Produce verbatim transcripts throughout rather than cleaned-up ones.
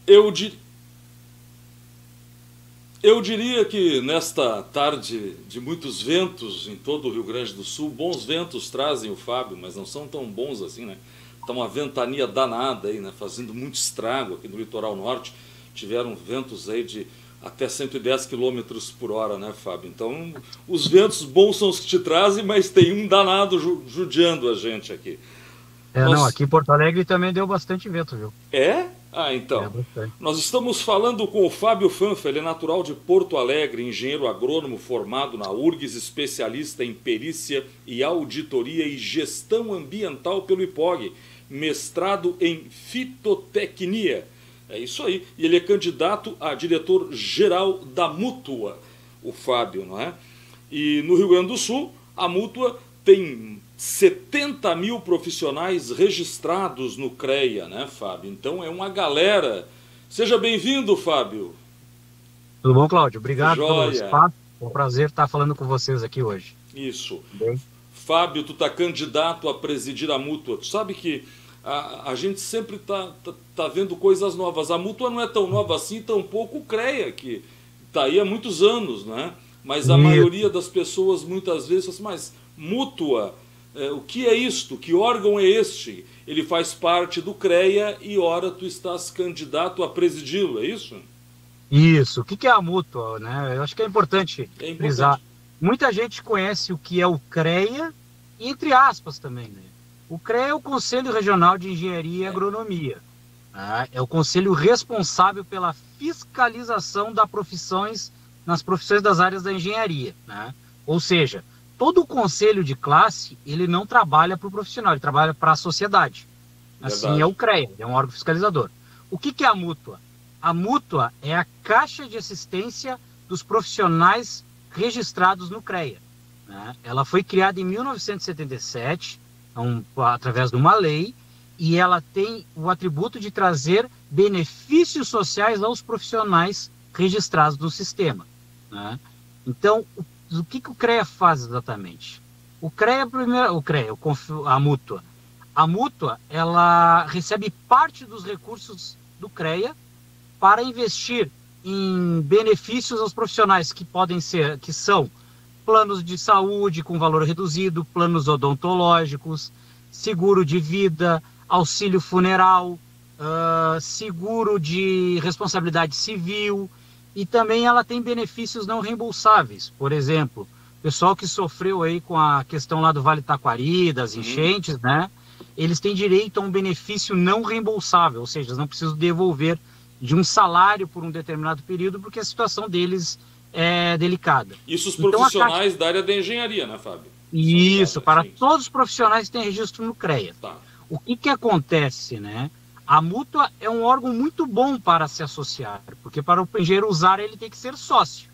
Eu, di... Eu diria que nesta tarde de muitos ventos em todo o Rio Grande do Sul, bons ventos trazem o Fábio, mas não são tão bons assim, né? Está uma ventania danada aí, né? Fazendo muito estrago aqui no litoral norte. Tiveram ventos aí de até cento e dez quilômetros por hora, né, Fábio? Então, os ventos bons são os que te trazem, mas tem um danado ju judiando a gente aqui. É, Nós... não, aqui em Porto Alegre também deu bastante vento, viu? É? Ah, É, então. bastante. Nós estamos falando com o Fábio Fanfa, ele é natural de Porto Alegre, engenheiro agrônomo formado na U R G S, especialista em perícia e auditoria e gestão ambiental pelo I P O G, mestrado em fitotecnia. É isso aí. E ele é candidato a diretor-geral da Mútua, o Fábio, não é? E no Rio Grande do Sul, a Mútua tem setenta mil profissionais registrados no CREA, né, Fábio? Então é uma galera. Seja bem-vindo, Fábio. Tudo bom, Cláudio? Obrigado Joia. pelo espaço. É um prazer estar falando com vocês aqui hoje. Isso. Bem? Fábio, tu tá candidato a presidir a Mútua. Tu sabe que a, a gente sempre tá, tá, tá vendo coisas novas. A Mútua não é tão nova assim, tampouco o CREA, que tá aí há muitos anos, né? Mas a Isso. maioria das pessoas muitas vezes fala assim, mas Mútua, é, o que é isto? Que órgão é este? Ele faz parte do CREA e ora tu estás candidato a presidi-lo, é isso? Isso. O que é a Mútua, né? Eu acho que é importante, É importante. frisar. Muita gente conhece o que é o CREA, entre aspas também, né? O CREA é o Conselho Regional de Engenharia e Agronomia. Né? É o conselho responsável pela fiscalização das profissões, nas profissões das áreas da engenharia. Né? Ou seja, todo o conselho de classe, ele não trabalha para o profissional, ele trabalha para a sociedade. Assim Verdade. é o CREA, é um órgão fiscalizador. O que, que é a Mútua? A Mútua é a caixa de assistência dos profissionais registrados no CREA. Né? Ela foi criada em mil novecentos e setenta e sete, um, através de uma lei, e ela tem o atributo de trazer benefícios sociais aos profissionais registrados no sistema. Né? Então, o, o que, que o CREA faz exatamente? O CREA, primeiro, o CREA, a Mútua, a Mútua, ela recebe parte dos recursos do CREA para investir em benefícios aos profissionais que podem ser, que são planos de saúde com valor reduzido, planos odontológicos, seguro de vida, auxílio funeral, uh, seguro de responsabilidade civil, e também ela tem benefícios não reembolsáveis. Por exemplo, pessoal que sofreu aí com a questão lá do Vale Taquari, das enchentes, uhum. né? Eles têm direito a um benefício não reembolsável, ou seja, eles não precisam devolver de um salário por um determinado período, porque a situação deles é delicada. Isso os então, profissionais Caixa... da área da engenharia, né, Fábio? Isso, para sim. todos os profissionais que têm registro no CREA. Tá. O que, que acontece, né? A Mútua é um órgão muito bom para se associar, porque para o engenheiro usar ele tem que ser sócio.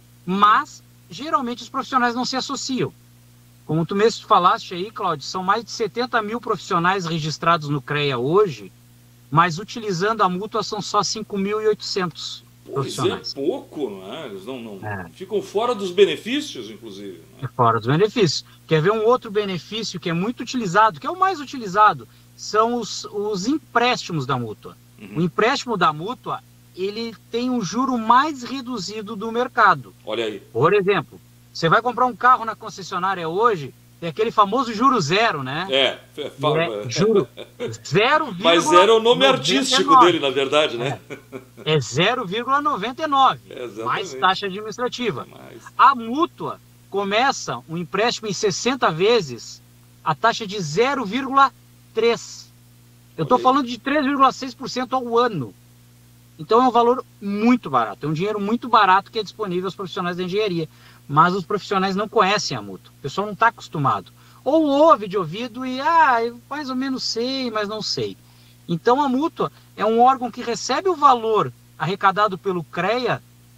Mas, geralmente, os profissionais não se associam. Como tu mesmo falaste aí, Cláudio, são mais de setenta mil profissionais registrados no CREA hoje, mas utilizando a Mútua são só cinco mil e oitocentos profissionais. Pois é, pouco, não é? Eles não, não é. ficam fora dos benefícios, inclusive. Né? Fora dos benefícios. Quer ver um outro benefício que é muito utilizado, que é o mais utilizado, são os, os empréstimos da Mútua. Uhum. O empréstimo da Mútua, ele tem um juro mais reduzido do mercado. Olha aí. Por exemplo, você vai comprar um carro na concessionária hoje, tem aquele famoso juro zero, né? É, é, fala... é juro zero. Mas era o nome artístico dele, na verdade, né? É, é zero vírgula noventa e nove, é, mais taxa administrativa. Mais. A Mútua começa um empréstimo em sessenta vezes, a taxa de zero vírgula três. Eu estou falando de três vírgula seis por cento ao ano. Então é um valor muito barato, é um dinheiro muito barato que é disponível aos profissionais da engenharia. Mas os profissionais não conhecem a Mútua, o pessoal não está acostumado. Ou ouve de ouvido e, ah, eu mais ou menos sei, mas não sei. Então a Mútua é um órgão que recebe o valor arrecadado pelo CREA,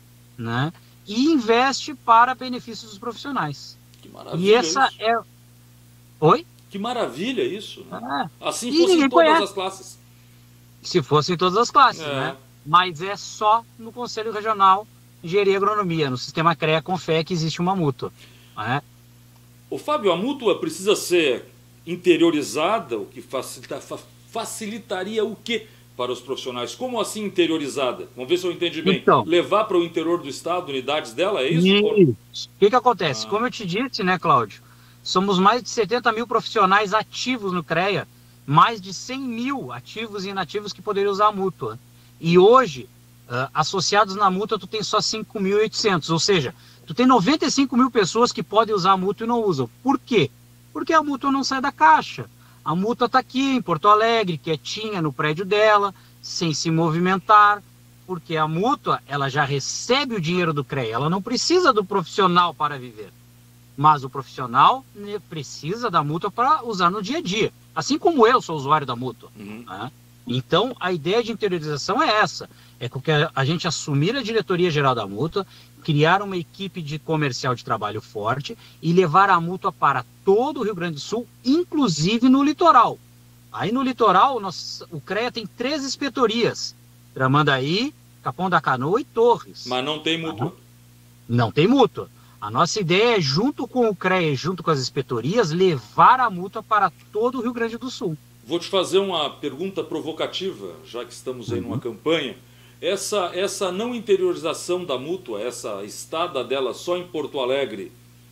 né, e investe para benefícios dos profissionais. Que maravilha. E essa isso. é... Oi? Que maravilha isso. Né? É. Assim E fosse em todas conhece. as classes. Se fosse em todas as classes, é. né? Mas é só no Conselho Regional de Engenharia e Agronomia, no sistema CREA Confé, que existe uma Mútua. Né? O Fábio, a Mútua precisa ser interiorizada, o que facilita, facilitaria o quê para os profissionais. Como assim interiorizada? Vamos ver se eu entendi bem. Então, levar para o interior do estado unidades dela, é isso? Isso. O que, que acontece? Ah. Como eu te disse, né, Cláudio? Somos mais de setenta mil profissionais ativos no CREA, mais de cem mil ativos e inativos que poderiam usar a mútua. E hoje, uh, associados na mútua, tu tem só cinco mil e oitocentos, ou seja, tu tem noventa e cinco mil pessoas que podem usar a mútua e não usam. Por quê? Porque a mútua não sai da caixa. A mútua está aqui em Porto Alegre, quietinha no prédio dela, sem se movimentar, porque a mútua ela já recebe o dinheiro do CREA, ela não precisa do profissional para viver. Mas o profissional, né, precisa da mútua para usar no dia a dia. Assim como eu sou usuário da mútua. Uhum. Né? Então, a ideia de interiorização é essa. É que a gente assumir a diretoria geral da mútua, criar uma equipe de comercial de trabalho forte e levar a mútua para todo o Rio Grande do Sul, inclusive no litoral. Aí no litoral, nós, o CREA tem três inspetorias. Tramandaí, Capão da Canoa e Torres. Mas não tem mútua. Não tem mútua. A nossa ideia é, junto com o CREA, junto com as inspetorias, levar a mútua para todo o Rio Grande do Sul. Vou te fazer uma pergunta provocativa, já que estamos aí uhum. numa campanha. Essa, essa não interiorização da mútua, essa estada dela só em Porto Alegre,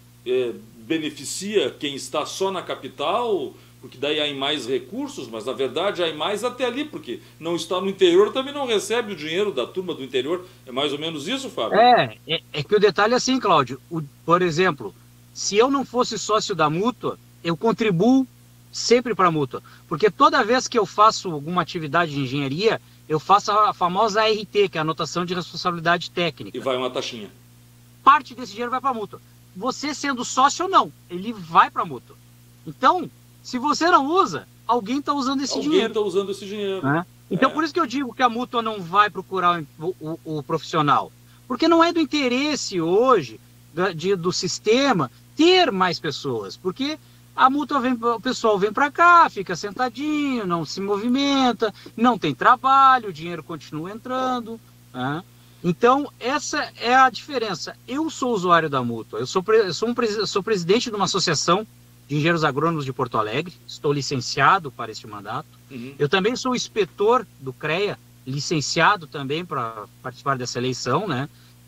é, beneficia quem está só na capital, porque daí há mais recursos, mas na verdade há mais até ali, porque não está no interior, também não recebe o dinheiro da turma do interior. É mais ou menos isso, Fábio? É, é, é que o detalhe é assim, Cláudio. O, por exemplo, se eu não fosse sócio da mútua, eu contribuo sempre para a mútua, porque toda vez que eu faço alguma atividade de engenharia, eu faço a famosa A R T, que é a anotação de responsabilidade técnica. E vai uma taxinha. Parte desse dinheiro vai para a mútua. Você sendo sócio ou não, ele vai para a mútua. Então, se você não usa, alguém está usando esse alguém dinheiro. Alguém está usando esse dinheiro. É? Então, é. por isso que eu digo que a mútua não vai procurar o, o, o profissional. Porque não é do interesse hoje do, de, do sistema ter mais pessoas. Porque a mútua vem, o pessoal vem para cá, fica sentadinho, não se movimenta, não tem trabalho, o dinheiro continua entrando. Né? Então, essa é a diferença. Eu sou usuário da mútua, eu sou, eu sou, um, eu sou presidente de uma associação de engenheiros agrônomos de Porto Alegre, estou licenciado para este mandato. Uhum. Eu também sou inspetor do CREA, licenciado também para participar dessa eleição, né?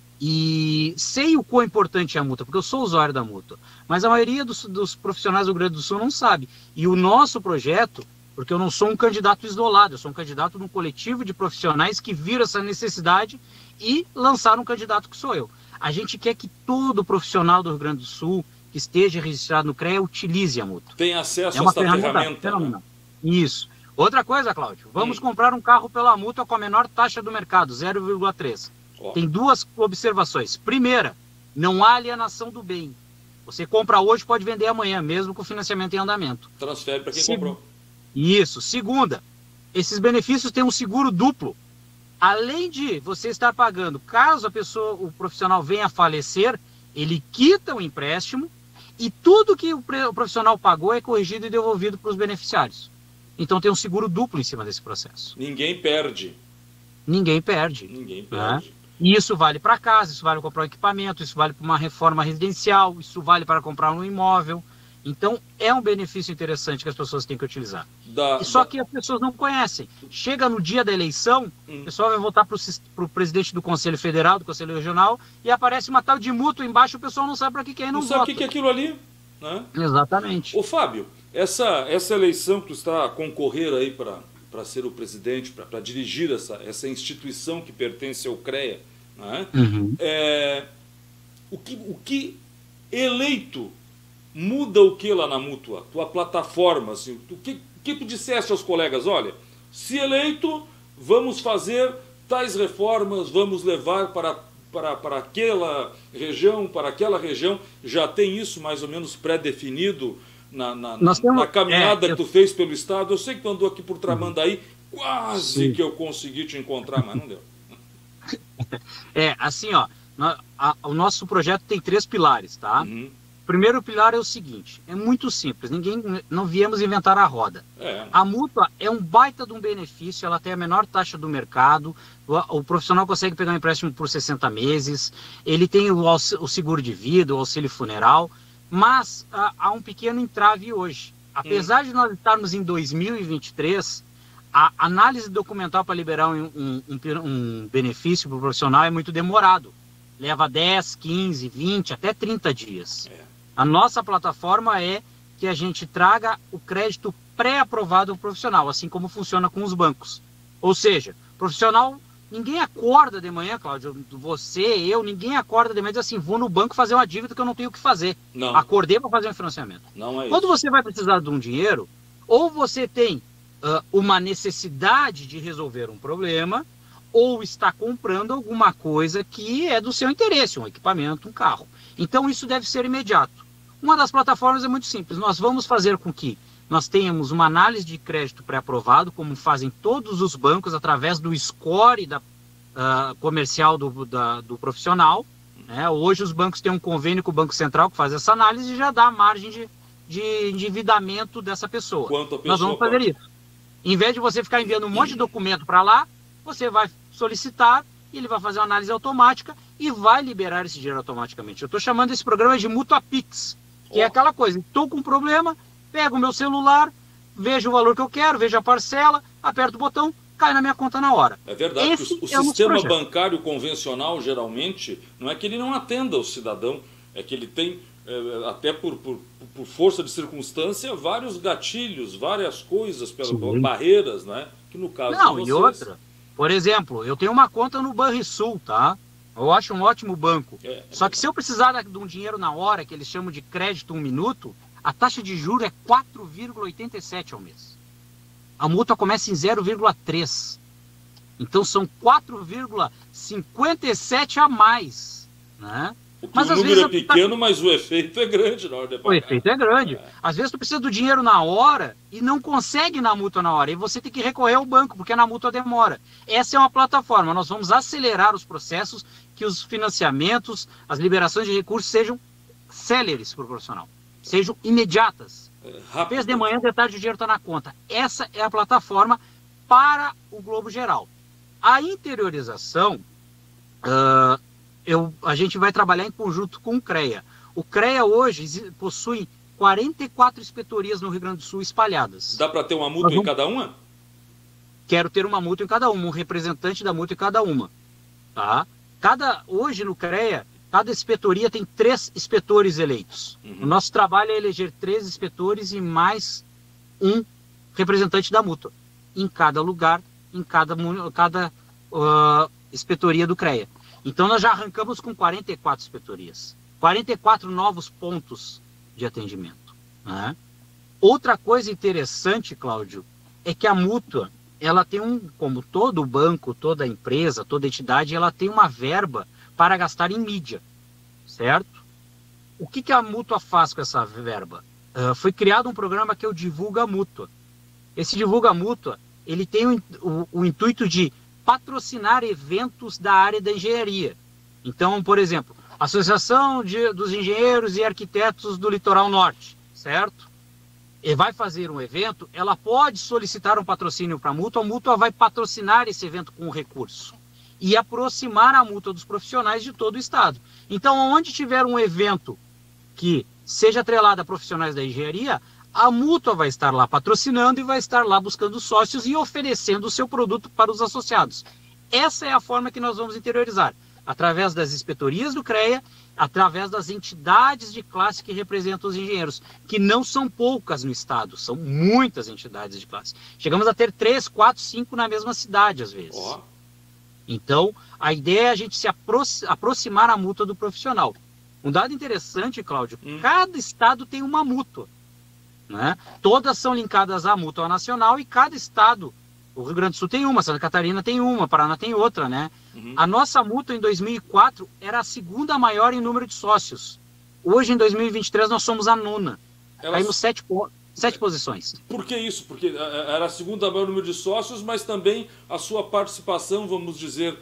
E sei o quão importante é a mútua, porque eu sou usuário da mútua. Mas a maioria dos, dos profissionais do Rio Grande do Sul não sabe. E o nosso projeto, porque eu não sou um candidato isolado, eu sou um candidato de um coletivo de profissionais que viram essa necessidade e lançaram um candidato que sou eu. A gente quer que todo profissional do Rio Grande do Sul que esteja registrado no CREA utilize a mútua. Tem acesso é a essa ferramenta. ferramenta. Né? Isso. Outra coisa, Cláudio, vamos hum. comprar um carro pela mútua com a menor taxa do mercado, zero vírgula três. Oh. Tem duas observações. Primeira, não há alienação do bem. Você compra hoje, pode vender amanhã, mesmo com o financiamento em andamento. Transfere para quem Se... comprou. Isso. Segunda, esses benefícios têm um seguro duplo. Além de você estar pagando, caso a pessoa, o profissional venha a falecer, ele quita o empréstimo e tudo que o profissional pagou é corrigido e devolvido para os beneficiários. Então tem um seguro duplo em cima desse processo. Ninguém perde. Ninguém perde. Ninguém perde. Né? E isso vale para casa, isso vale para comprar um equipamento, isso vale para uma reforma residencial, isso vale para comprar um imóvel. Então é um benefício interessante que as pessoas têm que utilizar. Da, Só da... que as pessoas não conhecem. Chega no dia da eleição, hum. o pessoal vai votar para o presidente do Conselho Federal, do Conselho Regional, e aparece uma tal de mútua embaixo, o pessoal não sabe para que, que é e não, não vota. Não sabe o que é aquilo ali. Né? Exatamente. Ô Fábio, essa, essa eleição que tu está a concorrer aí para... para ser o presidente, para dirigir essa, essa instituição que pertence ao CREA, né? Uhum. é, o, que, o que eleito muda o que lá na mútua? Tua plataforma, assim, o que, que tu disseste aos colegas? Olha, se eleito, vamos fazer tais reformas, vamos levar para, para, para aquela região, para aquela região, já tem isso mais ou menos pré-definido? Na, na, temos, na caminhada é, que tu eu... fez pelo estado, eu sei que tu andou aqui por Tramandaí, quase Sim. que eu consegui te encontrar, mas não deu. É, assim, ó, a, a, o nosso projeto tem três pilares, tá? Uhum. O primeiro pilar é o seguinte, é muito simples, ninguém, não viemos inventar a roda. É. A mútua é um baita de um benefício, ela tem a menor taxa do mercado, o, o profissional consegue pegar um empréstimo por sessenta meses, ele tem o, o seguro de vida, o auxílio funeral, mas uh, há um pequeno entrave hoje. Apesar hum. de nós estarmos em dois mil e vinte e três, a análise documental para liberar um, um, um, um benefício para o profissional é muito demorado. Leva dez, quinze, vinte, até trinta dias. É. A nossa plataforma é que a gente traga o crédito pré-aprovado ao profissional, assim como funciona com os bancos. Ou seja, profissional, ninguém acorda de manhã, Cláudio, você, eu, ninguém acorda de manhã e diz assim, vou no banco fazer uma dívida que eu não tenho o que fazer. Não. Acordei para fazer um financiamento. Não é Quando isso. você vai precisar de um dinheiro, ou você tem uh, uma necessidade de resolver um problema, ou está comprando alguma coisa que é do seu interesse, um equipamento, um carro. Então isso deve ser imediato. Uma das plataformas é muito simples, nós vamos fazer com que nós tenhamos uma análise de crédito pré-aprovado, como fazem todos os bancos, através do score da, uh, comercial do, da, do profissional. Né? Hoje os bancos têm um convênio com o Banco Central que faz essa análise e já dá a margem de, de endividamento dessa pessoa. Quanto a pessoa nós vamos fazer pode. isso. Em vez de você ficar enviando um monte de documento para lá, você vai solicitar, e ele vai fazer uma análise automática e vai liberar esse dinheiro automaticamente. Eu estou chamando esse programa de MutuaPix, que oh. é aquela coisa, estou com um problema, pego o meu celular, vejo o valor que eu quero, vejo a parcela, aperto o botão, cai na minha conta na hora. É verdade, esse o, o é sistema bancário convencional, geralmente, não é que ele não atenda o cidadão, é que ele tem, é, até por, por, por força de circunstância, vários gatilhos, várias coisas, pelas barreiras, né? Que no caso não, de vocês... e outra, por exemplo, eu tenho uma conta no Banrisul, tá? Eu acho um ótimo banco. É, é Só que se eu precisar de um dinheiro na hora, que eles chamam de crédito um minuto, a taxa de juros é quatro vírgula oitenta e sete ao mês. A multa começa em zero vírgula três. Então são quatro vírgula cinquenta e sete a mais, né? Mas, o número é pequeno, tá... mas o efeito é grande na hora de pagar. O efeito é grande. É. Às vezes tu precisa do dinheiro na hora e não consegue na mútua na hora. E você tem que recorrer ao banco, porque na mútua demora. Essa é uma plataforma. Nós vamos acelerar os processos, que os financiamentos, as liberações de recursos sejam céleres para o profissional. Sejam imediatas. É, Fez de manhã, de tarde, o dinheiro está na conta. Essa é a plataforma para o Globo Geral. A interiorização... Uh, Eu, a gente vai trabalhar em conjunto com o CREA. O CREA hoje possui quarenta e quatro inspetorias no Rio Grande do Sul espalhadas. Dá para ter uma multa vamos... em cada uma? Quero ter uma multa em cada uma, um representante da multa em cada uma. Tá? Cada, hoje no CREA, cada inspetoria tem três inspetores eleitos. Uhum. O nosso trabalho é eleger três inspetores e mais um representante da multa. Em cada lugar, em cada, cada uh, inspetoria do CREA. Então, nós já arrancamos com quarenta e quatro inspetorias, quarenta e quatro novos pontos de atendimento. Né? Outra coisa interessante, Cláudio, é que a mútua, ela tem um, como todo banco, toda empresa, toda entidade, ela tem uma verba para gastar em mídia, certo? O que, que a mútua faz com essa verba? Uh, foi criado um programa que é o Divulga Mútua. Esse Divulga Mútua, ele tem o, o, o intuito de patrocinar eventos da área da engenharia. Então, por exemplo, a Associação de, dos Engenheiros e Arquitetos do Litoral Norte, certo? E vai fazer um evento, ela pode solicitar um patrocínio para a mútua, a mútua vai patrocinar esse evento com recurso e aproximar a mútua dos profissionais de todo o estado. Então, onde tiver um evento que seja atrelado a profissionais da engenharia, a mútua vai estar lá patrocinando e vai estar lá buscando sócios e oferecendo o seu produto para os associados. Essa é a forma que nós vamos interiorizar, através das inspetorias do CREA, através das entidades de classe que representam os engenheiros, que não são poucas no estado, são muitas entidades de classe. Chegamos a ter três, quatro, cinco na mesma cidade, às vezes. Oh. Então, a ideia é a gente se aproximar a mútua do profissional. Um dado interessante, Cláudio, hum. cada estado tem uma mútua. Né? Todas são linkadas à mútua nacional e cada estado, o Rio Grande do Sul tem uma, Santa Catarina tem uma, Paraná tem outra, né? Uhum. A nossa mútua em dois mil e quatro era a segunda maior em número de sócios. Hoje, em dois mil e vinte e três, nós somos a nona. Elas... Caímos sete, sete posições. Por que isso? Porque era a segunda maior número de sócios, mas também a sua participação, vamos dizer,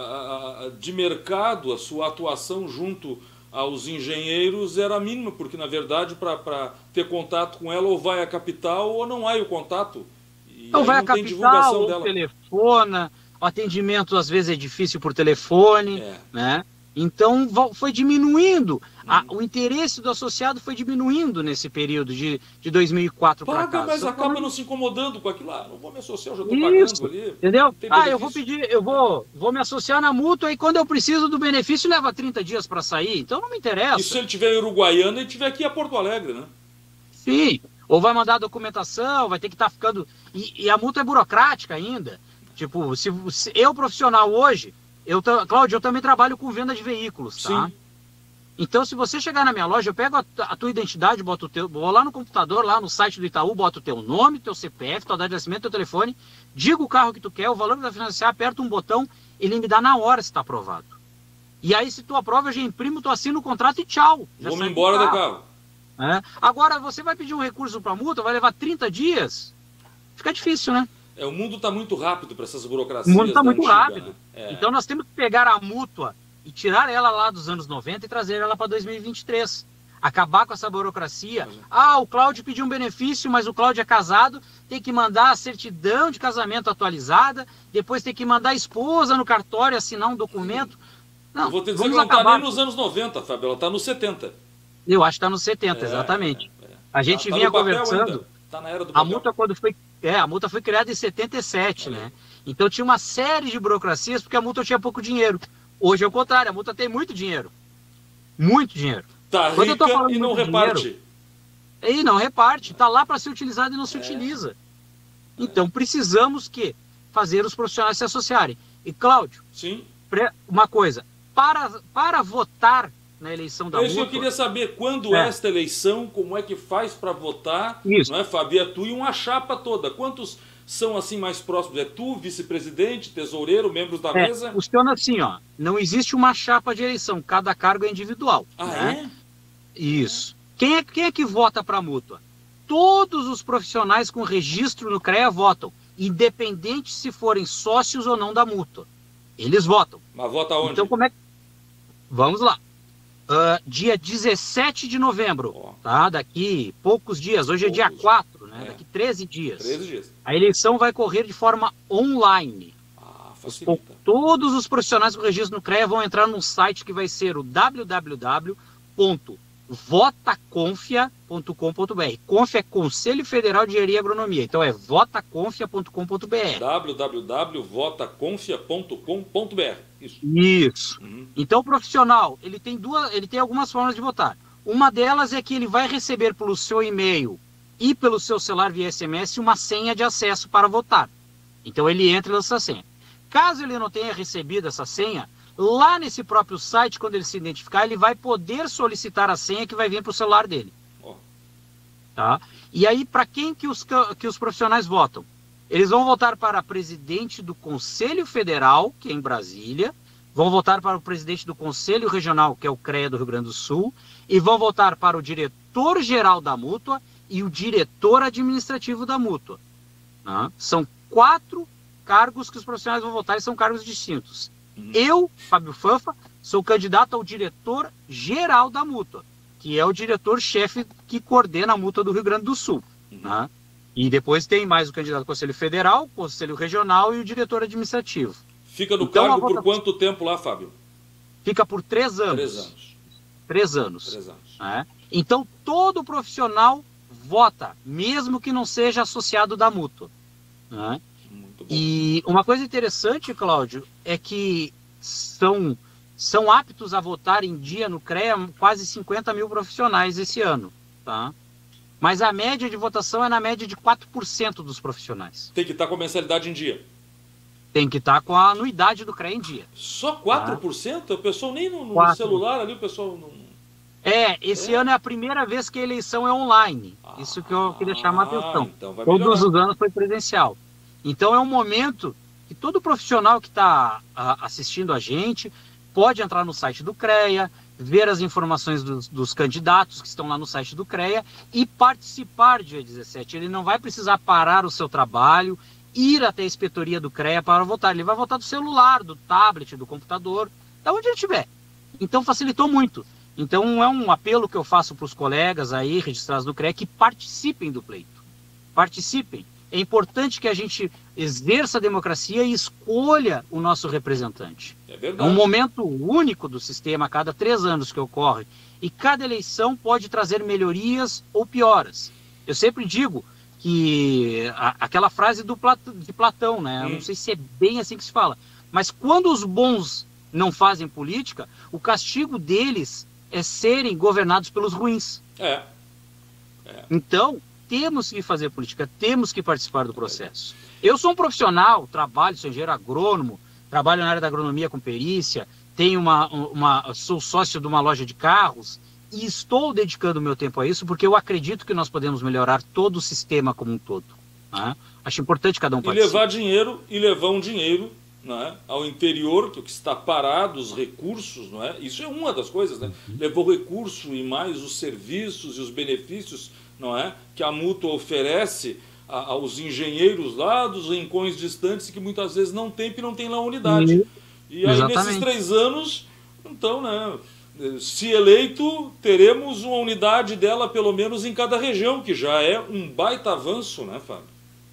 de mercado, a sua atuação junto aos engenheiros era mínima, porque, na verdade, para ter contato com ela, ou vai à capital ou não há o contato. E então vai à capital, ou dela. telefona, o atendimento às vezes é difícil por telefone, é. né? Então foi diminuindo, a, o interesse do associado foi diminuindo nesse período de, de dois mil e quatro para cá. Paga, mas acaba não se incomodando com aquilo lá. Não vou me associar, eu já estou pagando ali. Entendeu? Ah, eu vou pedir, eu vou, vou me associar na mútua e quando eu preciso do benefício leva trinta dias para sair, então não me interessa. E se ele tiver em Uruguaiana e tiver aqui a Porto Alegre, né? Sim, ou vai mandar documentação, vai ter que estar tá ficando... E, e a multa é burocrática ainda. Tipo, se, se eu profissional hoje... Eu, Cláudio, eu também trabalho com venda de veículos, tá? Sim. Então, se você chegar na minha loja, eu pego a, a tua identidade, boto o teu, vou lá no computador, lá no site do Itaú, boto o teu nome, teu C P F, tua data de nascimento, teu telefone, digo o carro que tu quer, o valor que tu vai financiar, aperta um botão, ele me dá na hora se está aprovado. E aí, se tu aprova, eu já imprimo, tu assina o contrato e tchau. Vamos embora do carro. É. Agora, você vai pedir um recurso para multa, vai levar trinta dias, fica difícil, né? É, o mundo está muito rápido para essas burocracias. O mundo está muito antiga, rápido. Né? É. Então nós temos que pegar a mútua e tirar ela lá dos anos noventa e trazer ela para dois mil e vinte e três. Acabar com essa burocracia. Ah, o Cláudio pediu um benefício, mas o Cláudio é casado, tem que mandar a certidão de casamento atualizada, depois tem que mandar a esposa no cartório assinar um documento. Não, eu vou te dizer que não está nem nos anos noventa, Fábio, ela está nos setenta. Eu acho que está nos setenta, é, exatamente. É, é. A gente tá, vinha tá conversando... Tá na era do a multa quando foi é a multa foi criada em setenta e sete, né? Então tinha uma série de burocracias porque a multa tinha pouco dinheiro. Hoje é o contrário, a multa tem muito dinheiro, muito dinheiro. Tá quando rica eu tô falando e não reparte. Dinheiro, e não reparte, tá lá para ser utilizado e não se é. utiliza. Então precisamos que fazer os profissionais se associarem. E Cláudio, sim, uma coisa para para votar na eleição da Isso mútua. Eu queria saber quando é. esta eleição, como é que faz para votar, Isso. não é, Fábio? É tu e uma chapa toda. Quantos são assim mais próximos? É tu, vice-presidente, tesoureiro, membros da é, mesa? Funciona assim, ó. Não existe uma chapa de eleição, cada cargo é individual. Ah, né? é? Isso. Quem é, quem é que vota para a mútua? Todos os profissionais com registro no CREA votam, independente se forem sócios ou não da mútua. Eles votam. Mas vota onde? Então, como é que... Vamos lá. Uh, dia dezessete de novembro, oh. tá? Daqui poucos dias, hoje poucos. é dia quatro, né? É. Daqui treze dias. treze dias. A eleição vai correr de forma online. Ah, facilita. Todos os profissionais com registro no CREA vão entrar num site que vai ser o w w w ponto votaconfia ponto com ponto b r. Confia é Conselho Federal de Engenharia e Agronomia, então é votaconfia ponto com ponto b r. w w w ponto votaconfia ponto com ponto b r. Isso. Isso. Uhum. Então o profissional, ele tem duas, ele tem algumas formas de votar. Uma delas é que ele vai receber pelo seu e-mail e pelo seu celular via S M S uma senha de acesso para votar. Então ele entra nessa senha. Caso ele não tenha recebido essa senha, lá nesse próprio site, quando ele se identificar, ele vai poder solicitar a senha que vai vir para o celular dele. Oh. Tá? E aí, para quem que os, que os profissionais votam? Eles vão votar para presidente do Conselho Federal, que é em Brasília, vão votar para o presidente do Conselho Regional, que é o CREA do Rio Grande do Sul, e vão votar para o diretor-geral da mútua e o diretor administrativo da mútua. Tá? São quatro cargos que os profissionais vão votar e são cargos distintos. Uhum. Eu, Fábio Fanfa, sou candidato ao diretor-geral da mútua, que é o diretor-chefe que coordena a mútua do Rio Grande do Sul. Uhum. Tá? E depois tem mais o candidato ao Conselho Federal, Conselho Regional e o diretor administrativo. Fica no então, cargo por votação... quanto tempo lá, Fábio? Fica por três anos. Três anos. Três anos. Três anos. Né? Então, todo profissional vota, mesmo que não seja associado da mútua. Né? Muito bom. E uma coisa interessante, Cláudio, é que são, são aptos a votar em dia no CREA quase cinquenta mil profissionais esse ano. Tá? Mas a média de votação é na média de quatro por cento dos profissionais. Tem que estar com a mensalidade em dia. Tem que estar com a anuidade do CREA em dia. Só quatro por cento? Tá? O pessoal nem no, no celular ali, o pessoal não... É, esse é. ano é a primeira vez que a eleição é online. Ah, Isso que eu queria chamar a atenção. Então Todos os anos foi presencial. Então é um momento que todo profissional que está assistindo a gente pode entrar no site do CREA, ver as informações dos, dos candidatos que estão lá no site do CREA e participar dia dezessete. Ele não vai precisar parar o seu trabalho, ir até a inspetoria do CREA para votar. Ele vai votar do celular, do tablet, do computador, da onde ele estiver. Então facilitou muito. Então é um apelo que eu faço para os colegas aí registrados no CREA que participem do pleito. Participem. é importante que a gente exerça a democracia e escolha o nosso representante. É verdade. É um momento único do sistema, a cada três anos que ocorre, e cada eleição pode trazer melhorias ou pioras. Eu sempre digo que a, aquela frase do Plat, de Platão, né? Hum. Eu não sei se é bem assim que se fala, mas quando os bons não fazem política, o castigo deles é serem governados pelos ruins. É. é. Então, temos que fazer política, temos que participar do processo. Eu sou um profissional, trabalho, sou engenheiro agrônomo, trabalho na área da agronomia com perícia, tenho uma, uma, sou sócio de uma loja de carros e estou dedicando o meu tempo a isso porque eu acredito que nós podemos melhorar todo o sistema como um todo. Né? Acho importante cada um participar. E levar dinheiro, e levar um dinheiro, não é, ao interior, que está parado, os recursos, não é? Isso é uma das coisas, né? Uhum. Levou recurso e mais os serviços e os benefícios, não é, que a mútua oferece a, aos engenheiros lá dos rincões distantes que muitas vezes não tem, porque não tem lá unidade. Uhum. E aí, Exatamente. nesses três anos, então, né, se eleito, teremos uma unidade dela pelo menos em cada região, que já é um baita avanço, né, Fábio?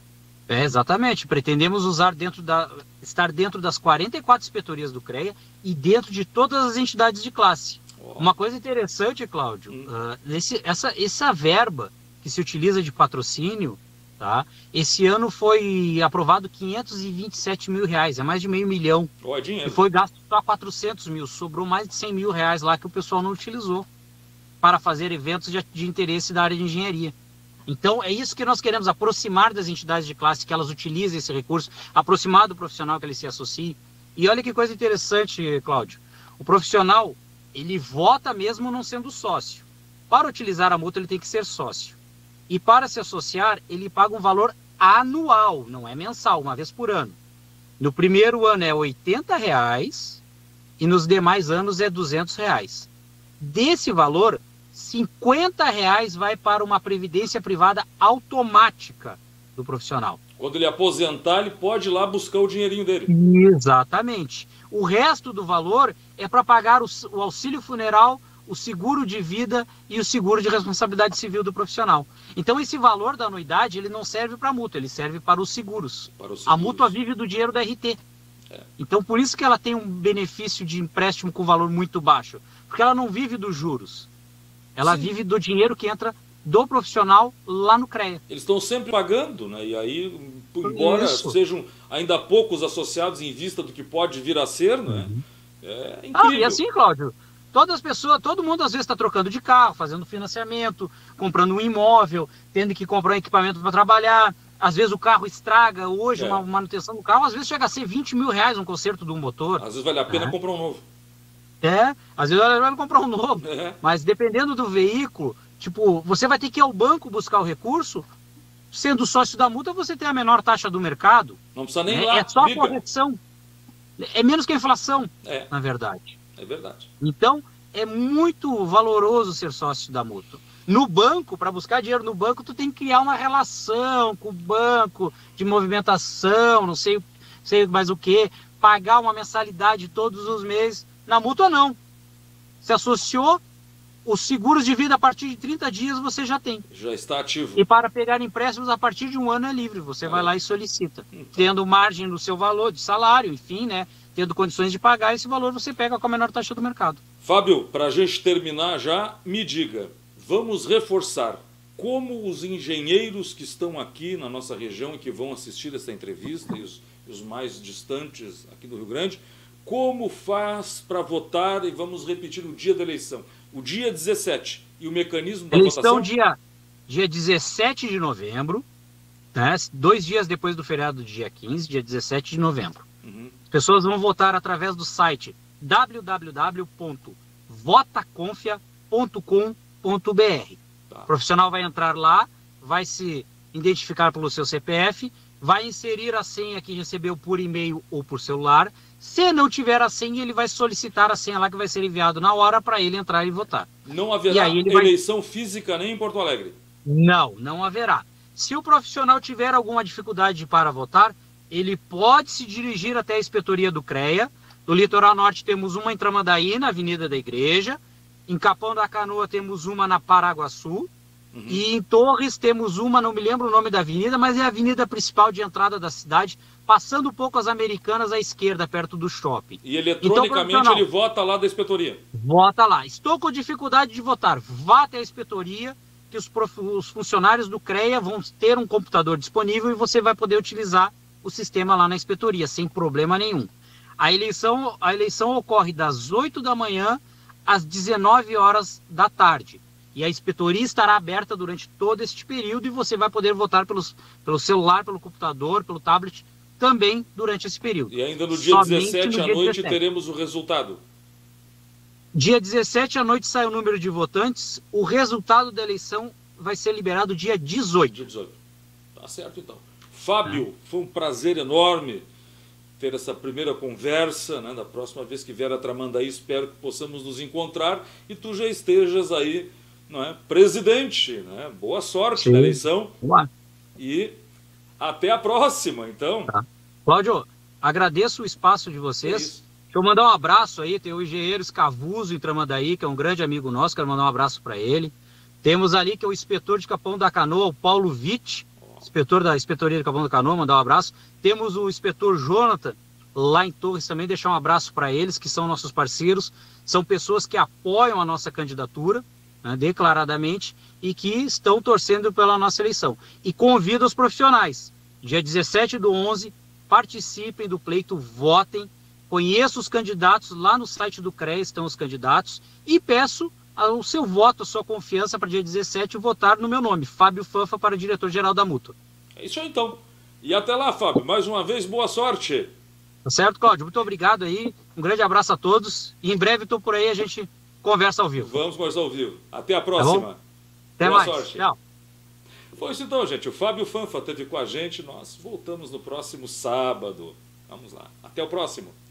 É, exatamente. Pretendemos usar dentro da, estar dentro das quarenta e quatro inspetorias do CREA e dentro de todas as entidades de classe. Oh. Uma coisa interessante, Cláudio, hum. uh, nesse, essa, essa verba que se utiliza de patrocínio, tá, esse ano foi aprovado quinhentos e vinte e sete mil reais, é mais de meio milhão. Oh, é dinheiro. E foi gasto só quatrocentos mil, sobrou mais de cem mil reais lá que o pessoal não utilizou para fazer eventos de, de interesse da área de engenharia. Então, é isso que nós queremos, aproximar das entidades de classe, que elas utilizem esse recurso, aproximar do profissional que ele se associe. E olha que coisa interessante, Cláudio. O profissional, ele vota mesmo não sendo sócio. Para utilizar a mútua, ele tem que ser sócio. E para se associar, ele paga um valor anual, não é mensal, uma vez por ano. No primeiro ano é oitenta reais e nos demais anos é duzentos reais. Desse valor, cinquenta reais vai para uma previdência privada automática do profissional. Quando ele aposentar, ele pode ir lá buscar o dinheirinho dele. Exatamente. O resto do valor é para pagar o, o auxílio funeral, o seguro de vida e o seguro de responsabilidade civil do profissional. Então esse valor da anuidade ele não serve para a mútua, ele serve para os seguros. Para os seguros. A mútua vive do dinheiro da R T. É. Então por isso que ela tem um benefício de empréstimo com valor muito baixo. Porque ela não vive dos juros. Ela Sim. vive do dinheiro que entra do profissional lá no CREA. Eles estão sempre pagando, né? E aí, embora Isso. sejam ainda poucos associados em vista do que pode vir a ser, né? Uhum. É incrível. Ah, e assim, Cláudio, todas as pessoas, todo mundo às vezes está trocando de carro, fazendo financiamento, comprando um imóvel, tendo que comprar um equipamento para trabalhar. Às vezes o carro estraga, hoje é. uma manutenção do carro, às vezes chega a ser vinte mil reais um conserto de um motor. Às vezes vale a pena é. comprar um novo. É, às vezes vale a pena comprar um novo. É. Mas dependendo do veículo, tipo, você vai ter que ir ao banco buscar o recurso, sendo sócio da multa, você tem a menor taxa do mercado. Não precisa nem é, ir lá. É só Liga. a correção. É menos que a inflação, é. na verdade. É verdade. Então, é muito valoroso ser sócio da mútua. No banco, para buscar dinheiro no banco, tu tem que criar uma relação com o banco, de movimentação, não sei, sei mais o que, pagar uma mensalidade todos os meses. Na mútua, não. Se associou, os seguros de vida a partir de trinta dias você já tem. Já está ativo. E para pegar empréstimos a partir de um ano é livre. Você é. vai lá e solicita. Então. Tendo margem no seu valor de salário, enfim, né? Tendo condições de pagar esse valor, você pega com a menor taxa do mercado. Fábio, para a gente terminar já, me diga, vamos reforçar como os engenheiros que estão aqui na nossa região e que vão assistir essa entrevista, e os, os mais distantes aqui do Rio Grande, como faz para votar, e vamos repetir o dia da eleição, o dia dezessete, e o mecanismo da eleição votação? Dia, dia dezessete de novembro, né, dois dias depois do feriado do dia quinze, dia dezessete de novembro. Uhum. As pessoas vão votar através do site w w w ponto votaconfia ponto com ponto b r. Tá. O profissional vai entrar lá, vai se identificar pelo seu C P F, vai inserir a senha que recebeu por e-mail ou por celular. Se não tiver a senha, ele vai solicitar a senha lá que vai ser enviado na hora para ele entrar e votar. Não haverá eleição vai... física nem em Porto Alegre? Não, não haverá. Se o profissional tiver alguma dificuldade para votar, ele pode se dirigir até a inspetoria do CREA. No Litoral Norte temos uma em Tramandaí, na Avenida da Igreja. Em Capão da Canoa temos uma na Paraguaçu. Uhum. E em Torres temos uma, não me lembro o nome da avenida, mas é a avenida principal de entrada da cidade, passando um pouco as Americanas à esquerda, perto do shopping. E eletronicamente então, ele vota lá da inspetoria? Vota lá. Estou com dificuldade de votar. Vá até a inspetoria, que os, prof... os funcionários do CREA vão ter um computador disponível e você vai poder utilizar o sistema lá na inspetoria, sem problema nenhum. A eleição, a eleição ocorre das oito da manhã às dezenove horas da tarde. E a inspetoria estará aberta durante todo este período e você vai poder votar pelos, pelo celular, pelo computador, pelo tablet, também durante esse período. E ainda no dia Somente dezessete no à dia noite dezessete. Teremos o resultado. Dia dezessete à noite sai o número de votantes. O resultado da eleição vai ser liberado dia dezoito. Dia dezoito. Tá certo, então. Fábio, é. foi um prazer enorme ter essa primeira conversa, né? Da próxima vez que vier a Tramandaí, espero que possamos nos encontrar e tu já estejas aí, não é, presidente, né? Boa sorte Sim. na eleição. Ué. E até a próxima, então. Tá. Cláudio, agradeço o espaço de vocês. É Deixa eu mandar um abraço aí, tem o engenheiro Escavuso em Tramandaí, que é um grande amigo nosso, quero mandar um abraço para ele. Temos ali que é o inspetor de Capão da Canoa, o Paulo Witt, inspetor da Inspetoria de Capão da Canoa, mandar um abraço. Temos o inspetor Jonathan, lá em Torres também, deixar um abraço para eles, que são nossos parceiros, são pessoas que apoiam a nossa candidatura, né, declaradamente, e que estão torcendo pela nossa eleição. E convido os profissionais, dia dezessete do onze, participem do pleito, votem, conheço os candidatos, lá no site do CREA estão os candidatos, e peço o seu voto, a sua confiança para dia dezessete votar no meu nome, Fábio Fanfa, para diretor-geral da Mútua. É isso aí, então. E até lá, Fábio. Mais uma vez, boa sorte. Tá certo, Cláudio? Muito obrigado aí. Um grande abraço a todos. E em breve estou por aí, a gente conversa ao vivo. Vamos conversar ao vivo. Até a próxima. Tá Até boa mais. sorte. Tchau. Foi isso então, gente. O Fábio Fanfa esteve com a gente. Nós voltamos no próximo sábado. Vamos lá. Até o próximo.